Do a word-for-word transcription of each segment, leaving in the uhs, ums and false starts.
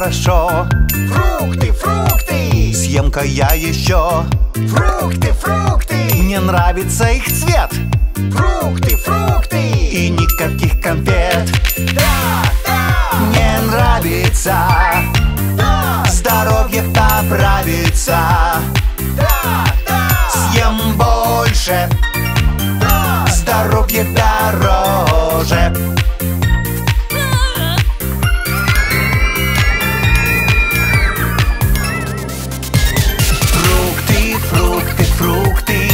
хорошо. Фрукты, фрукты. Съем-ка я еще. Фрукты, фрукты. Мне нравится их цвет. Фрукты, фрукты. И никаких конфет. Да, да. Мне нравится. Да. Здоровье поправится. Да, да. Съем больше. Да. Здоровье дороже. Фрукты, фрукты, фрукты.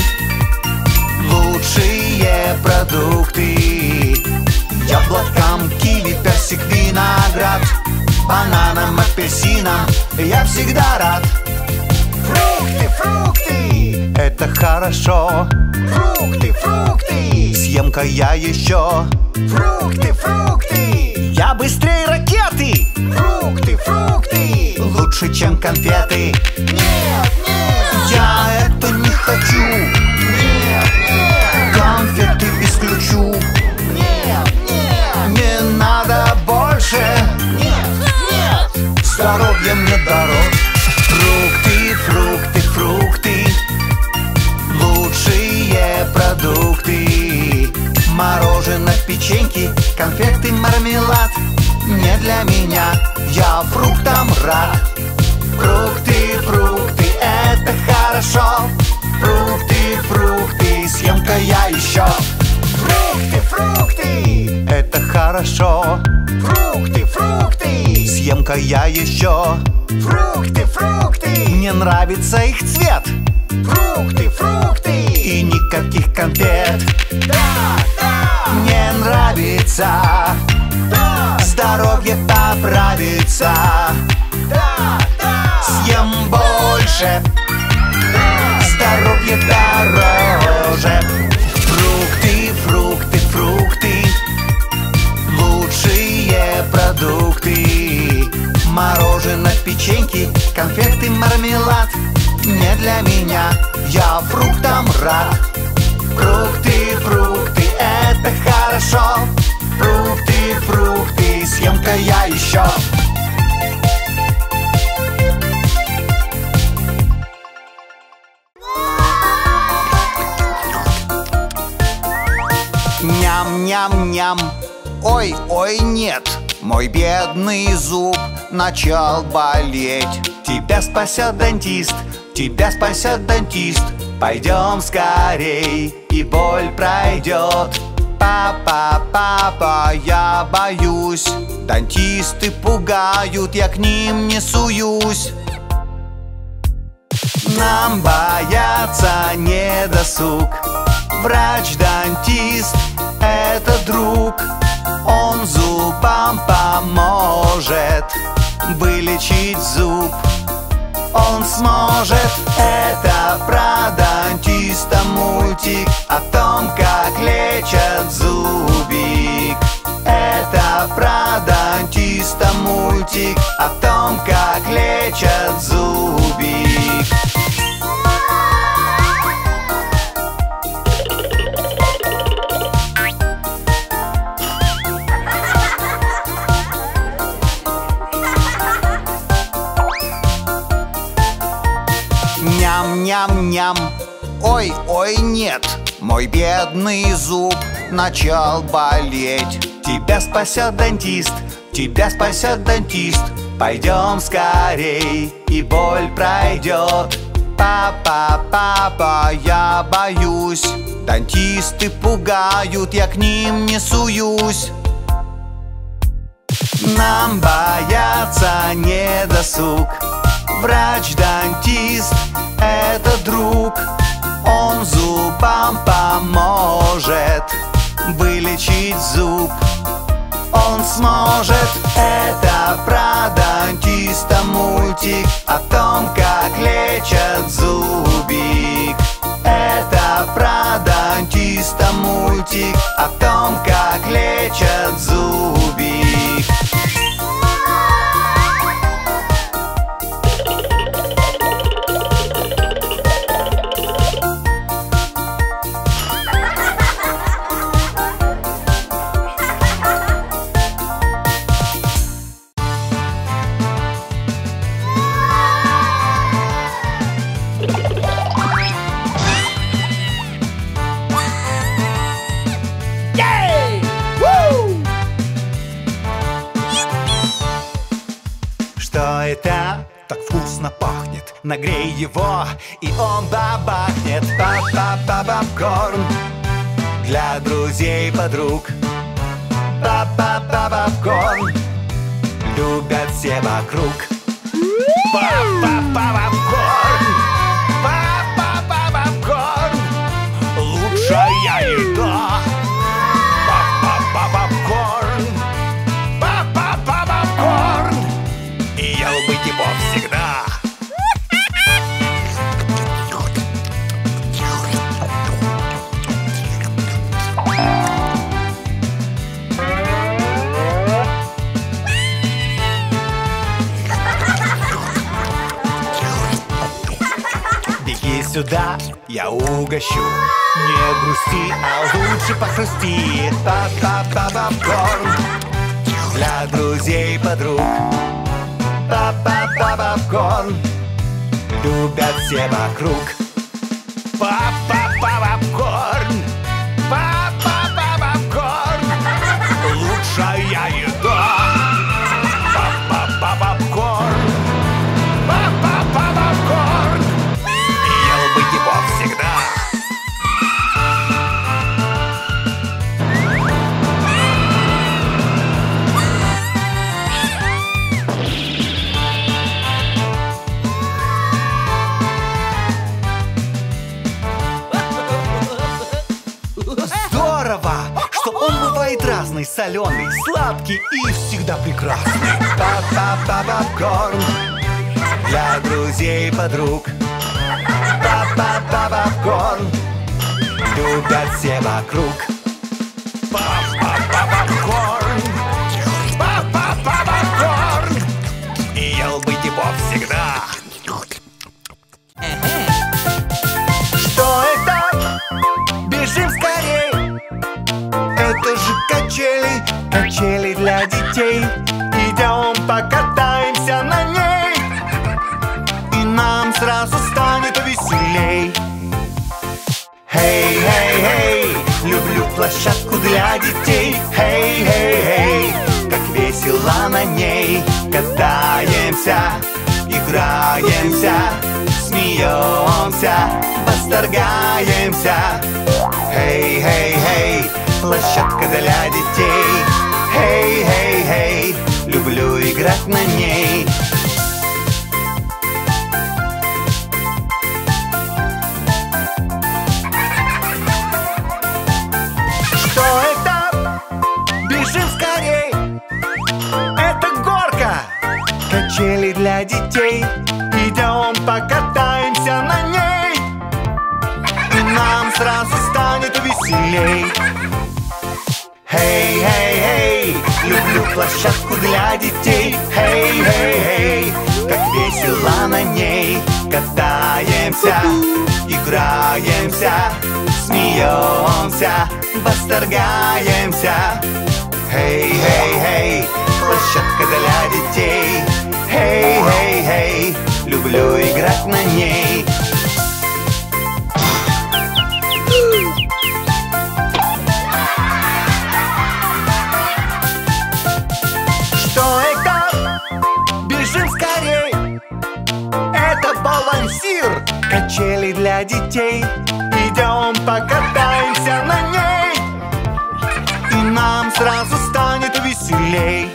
Лучшие продукты. Яблокам, киви, персик, виноград. Бананам, апельсинам я всегда рад. Фрукты, фрукты. Это хорошо. Фрукты, фрукты. Съем-ка я еще. Фрукты, фрукты. Я быстрее ракеты. Фрукты, фрукты. Лучше, чем конфеты. Нет, нет. Я это не хочу. Нет, нет. Конфеты исключу. Нет, нет. Не надо больше. Нет, нет. Здоровье мне дорог. Фрукты, фрукты, фрукты. Лучшие продукты. Мороженое, печеньки, конфеты, мармелад. Не для меня, я фруктам рад. Фрукты, фрукты, это хорошо. Фрукты, фрукты, съем-ка я еще. Фрукты, фрукты. Это хорошо. Фрукты, фрукты. Съем-ка я еще. Фрукты, фрукты. Мне нравится их цвет. Фрукты, фрукты. И никаких конфет. Да, да. Мне нравится. Да, Здоровье поправится. да, да. Съем больше. Да. Здоровье дороже. Фрукты, фрукты, фрукты. Лучшие продукты. Мороженое, печеньки, конфеты, мармелад. Не для меня, я фруктам рад. Фрукты, фрукты, это хорошо. Фрукты, фрукты, съем-ка я еще. Ням-ням-ням. Ой, ой, нет. Мой бедный зуб начал болеть. Тебя спасет дантист, тебя спасет дантист. Пойдем скорей, и боль пройдет. Папа, папа, я боюсь. Дантисты пугают, я к ним не суюсь. Нам бояться не досуг. Врач-дантист — это друг. Он зубам поможет вылечить зуб. Он сможет. Это про дантиста мультик о том, как лечат зубик. Это про дантиста мультик о том, как лечат зубик. Ням-ням-ням. Ой, ой, нет. Мой бедный зуб начал болеть. Тебя спасет дантист, тебя спасет дантист. Пойдем скорей, и боль пройдет. Папа, папа, я боюсь. Дантисты пугают, я к ним не суюсь. Нам бояться не досуг. Врач-дантист — это друг. Он зубам поможет вылечить зуб. Он сможет. Это про дантиста мультик о том, как лечат зубик. Это про дантиста мультик о том, как лечат зубик. это? Так вкусно пахнет. Нагрей его, и он бабахнет. Па-па-па-попкорн для друзей, подруг. Па-па-па-попкорн любят все вокруг. Па-па-па-попкорн, па-па-па-попкорн лучшая еда. Па-па-па-попкорн, па-па-па-попкорн ел бы его всегда. Беги сюда, я угощу. Не грусти, а лучше похрусти. Па-па-па-попкорн для друзей, подруг. Па-па-па-попкорн любят все вокруг. Па-па-па-попкорн, па-па-па-попкорн лучшая еда. Па-па-па-попкорн, па-па-па-попкорн ел бы его всегда. Здорово, что он бывает разный, соленый, сладкий и всегда прекрасный. Па-па-па-попкорн для друзей, подруг. Па-па-па-попкорн любят все вокруг. Па-па-па-попкорн, па-па-па-попкорн ел бы его всегда. Что это? Бежим скорей! Это же качели, качели для детей. Идем покатаемся на ней, и нам сразу станет веселей. Хей, хей, хей, люблю площадку для детей. Хей, хей, хей, как весело на ней. Катаемся, играемся, смеемся, восторгаемся. Хей, хей, хей, площадка для детей. Хей, хей, хей, люблю играть на ней. Что это? Бежим скорей! Это горка! Качели для детей. Идем покатаемся на ней, и нам сразу станет веселей. Хей, хей, хей, люблю площадку для детей. Хей, хей, хей, как весело на ней. Катаемся, играемся, смеемся, восторгаемся. Хей, хей, хей, площадка для детей. Хей, хей, хей, люблю играть на ней. Что это? Бежим скорей! Это балансир! Качели для детей. Идем покатаемся на ней, и нам сразу станет веселей.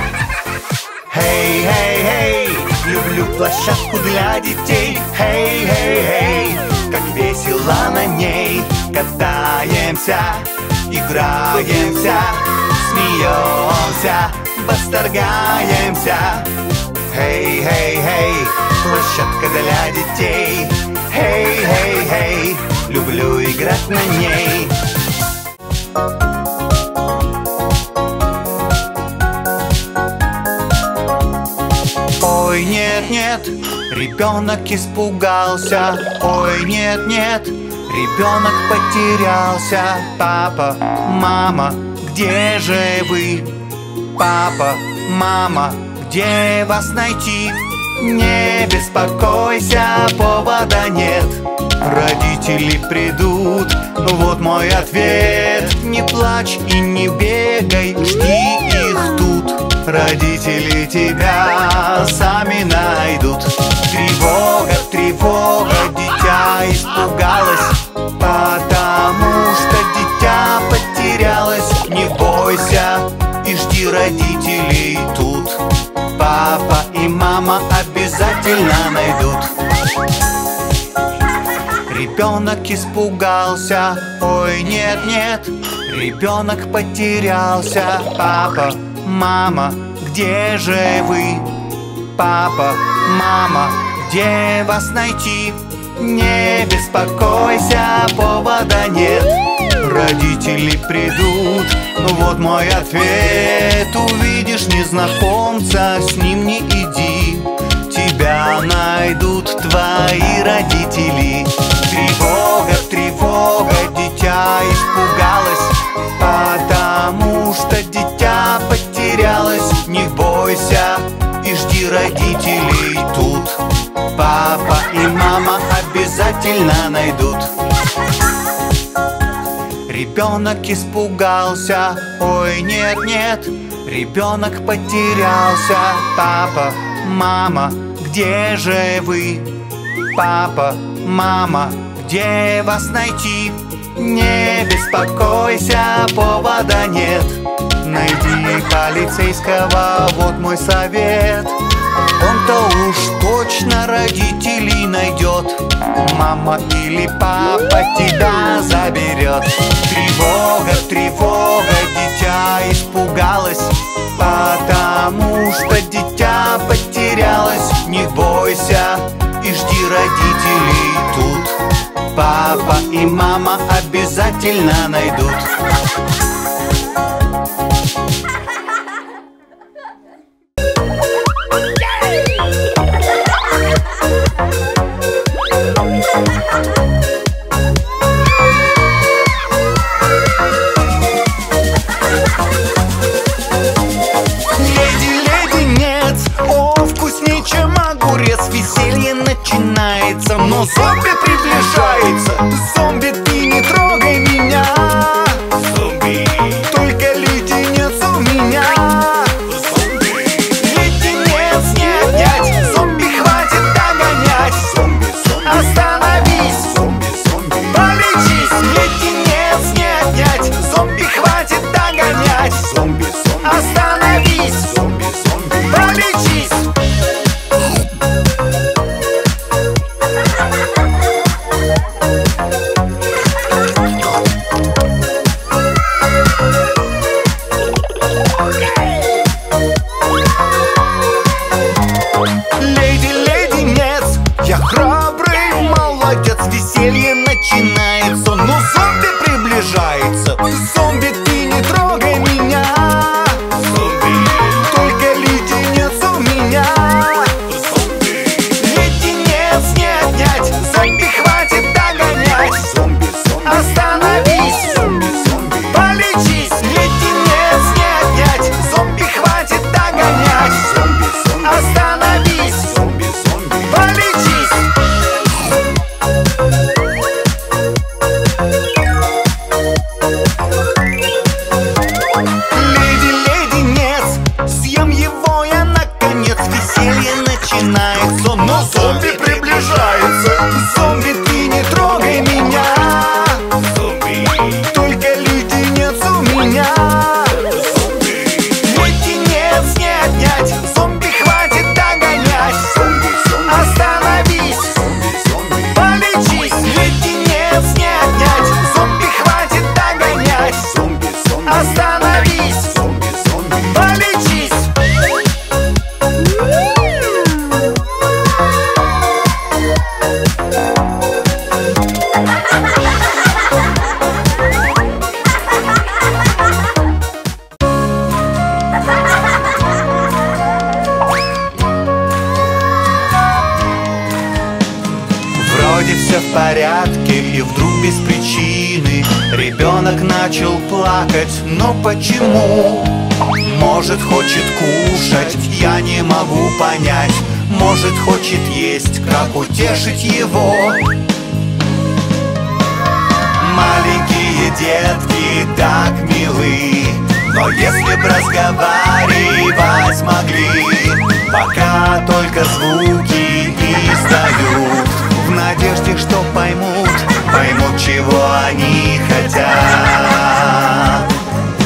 Хей, хей, хей, люблю площадку для детей. Хей, хей, хей, как весело на ней. Катаемся, играемся, смеемся, восторгаемся. Хей, хей, хей, площадка для детей. Хей, хей, хей, люблю играть на ней. Ой, нет, нет, ребенок испугался. Ой, нет, нет, ребенок потерялся. Папа, мама, где же вы? Папа, мама, где вас найти? Не беспокойся, повода нет. Родители придут, вот мой ответ. Не плачь и не бегай, жди их тут. родители тебя сами найдут. Тревога, тревога, дитя испугалось, потому что дитя потерялось. Не бойся и жди родителей тут, папа и мама обязательно найдут. Ребенок испугался, ой, нет, нет, ребенок потерялся. Папа, мама, где же вы? Папа, мама, где вас найти? Не беспокойся, повода нет, родители придут. Вот мой ответ: увидишь незнакомца, с ним не иди, тебя найдут твои родители. Тревога, тревога, дитя испугалось, потому что дитя потерялось. Не бойся и жди родителей тут, папа и мама обязательно найдут. Ребенок испугался, ой, нет, нет, ребенок потерялся. Папа, мама, где же вы? Папа, мама, где вас найти? Не беспокойся, повода нет, найди полицейского, вот мой совет. Он-то уж точно родителей найдет, мама или папа тебя заберет. Тревога, тревога, дитя испугалось, потому что дитя потерялось. Не бойся и жди родителей тут, папа и мама обязательно найдут. Веселье начинается, но зомби приближается. Зомби, ты не трогай меня. Зомби, только леденец у меня. Зомби, леденец не отнять, зомби хватит догонять. Зомби, зомби, остановись. Зомби, зомби, полечись. Леденец не отнять, зомби хватит догонять. Зомби, зомби, остановись. Зомби, зомби, полечись. Веселье начинается, но зомби приближается. Зомби, ты не трогай меня. Зомби, только леденец у меня. Зомби, леденец не отнять, зомби хватит догонять. Зомби, зомби, остановись. Зомби, зомби, полечись. Леденец не отнять, зомби хватит догонять. Зомби, зомби, остановись. Зомби, зомби, полечись. Но зомби приближается. Зомби, ты не трогай меня. Зомби, только леденец у меня. Зомби, леденец не отнять, зомби хватит догонять. Зомби, зомби, остановись. Зомби, зомби, полечись. Леденец не отнять, зомби хватит догонять. Зомби, зомби, остановись. Зомби, зомби, полечись. Вроде все в порядке, и вдруг без причины ребенок начал плакать. Но почему? Может, хочет кушать, я не могу понять. Может, хочет есть, как утешить его? Маленькие детки так милы, но Но если б разговаривать могли, пока только звуки издают, в надежде, что поймут, поймут, чего они хотят.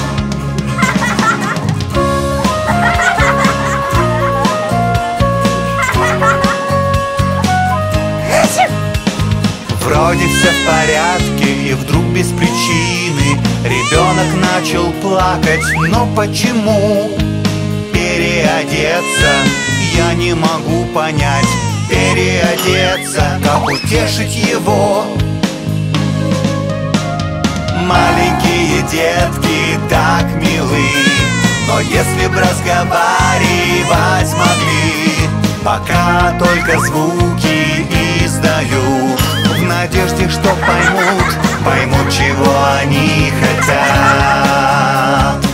Вроде все в порядке, и вдруг без причины ребенок начал плакать. Но почему? Переодеться я не могу понять. Переодеться, как утешить его? Маленькие детки так милы, но если б разговаривать могли, пока только звуки издают, в надежде, что поймут, поймут, чего они хотят.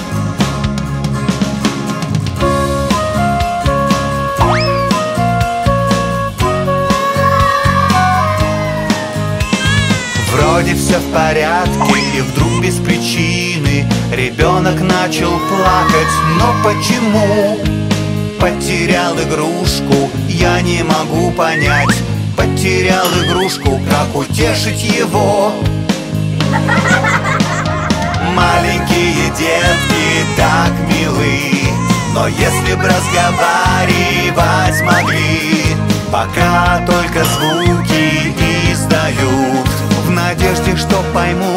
Вроде все в порядке, и вдруг без причины ребенок начал плакать. Но почему? Потерял игрушку, я не могу понять. Потерял игрушку, как утешить его? Маленькие детки так милы, но если б разговаривать могли, пока только звуки издают, в надежде, что поймут,